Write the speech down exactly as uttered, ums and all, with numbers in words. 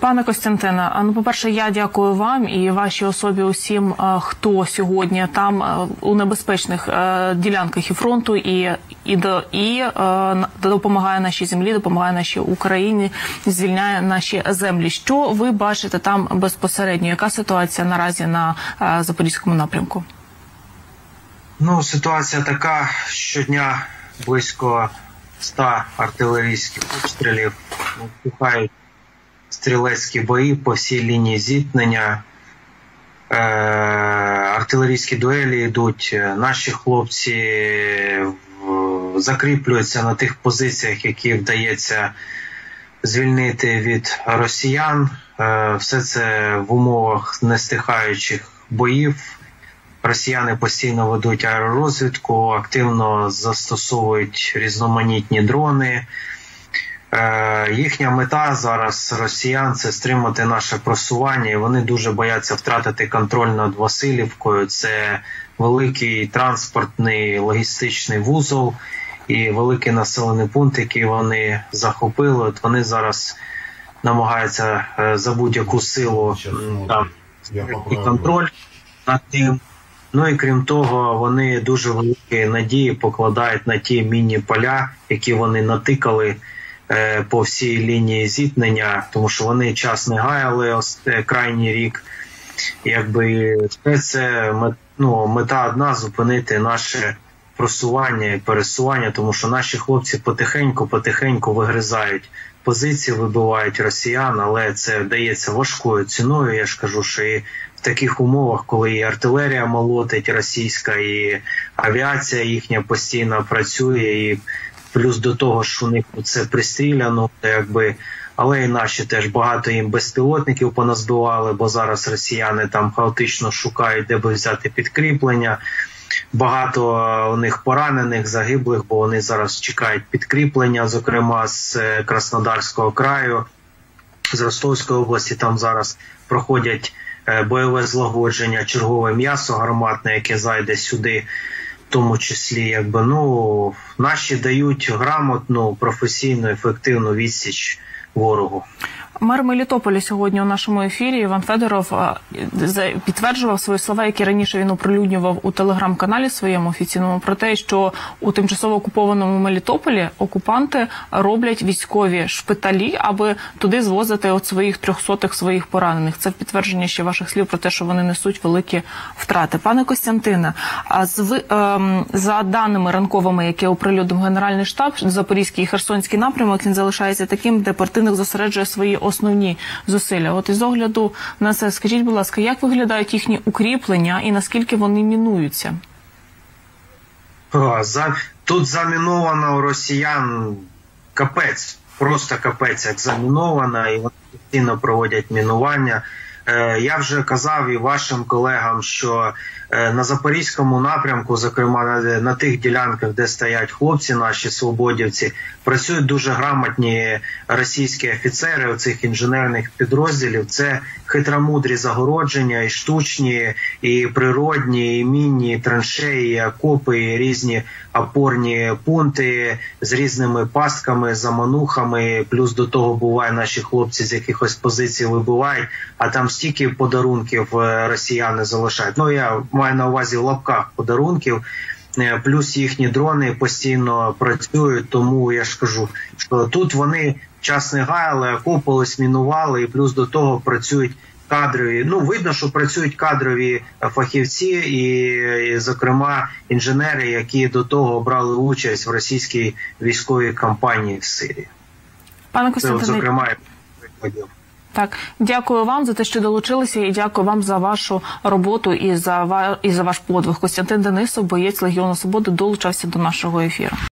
Пане Костянтине, ну, по-перше, я дякую вам і вашій особі усім, хто сьогодні там у небезпечних ділянках і фронту, і, і, і допомагає нашій землі, допомагає нашій Україні, звільняє наші землі. Що ви бачите там безпосередньо? Яка ситуація наразі на Запорізькому напрямку? Ну, ситуація така, щодня близько ста артилерійських обстрілів, втихають стрілецькі бої по всій лінії зіткнення, е, артилерійські дуелі йдуть, наші хлопці закріплюються на тих позиціях, які вдається звільнити від росіян. Е, все це в умовах нестихаючих боїв. Росіяни постійно ведуть аеророзвідку, активно застосовують різноманітні дрони. Е, їхня мета зараз росіян – це стримати наше просування, і вони дуже бояться втратити контроль над Василівкою. Це великий транспортний логістичний вузол і великий населений пункт, який вони захопили. От вони зараз намагаються е, за будь-яку силу там, і контроль над тим. Ну і крім того, вони дуже великі надії покладають на ті мінні поля, які вони натикали е, по всій лінії зіткнення, тому що вони час не гаяли ось крайній рік. Якби це ну, мета одна – зупинити наше просування і пересування, тому що наші хлопці потихеньку-потихеньку вигризають позиції, вибивають росіян, але це дається важкою ціною. Я ж кажу, що і в таких умовах, коли і артилерія молотить російська, і авіація їхня постійно працює, і плюс до того, що у них це пристріляно, якби, але і наші теж багато їм безпілотників поназбивали, бо зараз росіяни там хаотично шукають, де би взяти підкріплення. Багато у них поранених, загиблих, бо вони зараз чекають підкріплення, зокрема з Краснодарського краю, з Ростовської області. Там зараз проходять бойове злагодження, чергове м'ясо гарматне, яке зайде сюди, в тому числі. Якби, ну, наші дають грамотну, професійну, ефективну відсіч ворогу. Мер Мелітополя сьогодні у нашому ефірі Іван Федоров підтверджував свої слова, які раніше він оприлюднював у телеграм-каналі своєму офіційному, про те, що у тимчасово окупованому Мелітополі окупанти роблять військові шпиталі, аби туди звозити от своїх трьохсотих, своїх поранених. Це в підтвердження ще ваших слів про те, що вони несуть великі втрати. Пане Костянтине, за даними ранковими, які оприлюднив Генеральний штаб, Запорізький і Херсонський напрямок, він залишається таким, де противник зосереджує свої основні зусилля. От із огляду на це, скажіть, будь ласка, як виглядають їхні укріплення і наскільки вони мінуються? О, за... Тут заміновано у росіян капець, просто капець, як заміновано, і вони постійно проводять мінування. Е, я вже казав і вашим колегам, що е, на Запорізькому напрямку, зокрема на, на тих ділянках, де стоять хлопці, наші свободівці, працюють дуже грамотні російські офіцери оцих інженерних підрозділів. Це хитромудрі загородження, і штучні, і природні, і мінні, і траншеї, і окопи, і різні опорні пункти з різними пастками, заманухами. Плюс до того буває, наші хлопці з якихось позицій вибивають, а там стільки подарунків росіяни залишають. Ну, я маю на увазі в лапках подарунків. Плюс їхні дрони постійно працюють, тому я ж кажу, що тут вони час не гаяли, окопались, мінували, і плюс до того працюють кадрові, ну, видно, що працюють кадрові фахівці і, і зокрема, інженери, які до того брали участь в російській військовій кампанії в Сирії. Пане Костянтине, це, зокрема, я прикладів. Так, дякую вам за те, що долучилися, і дякую вам за вашу роботу і за, і за ваш подвиг. Костянтин Денисов, боєць Легіону Свободи, долучався до нашого ефіру.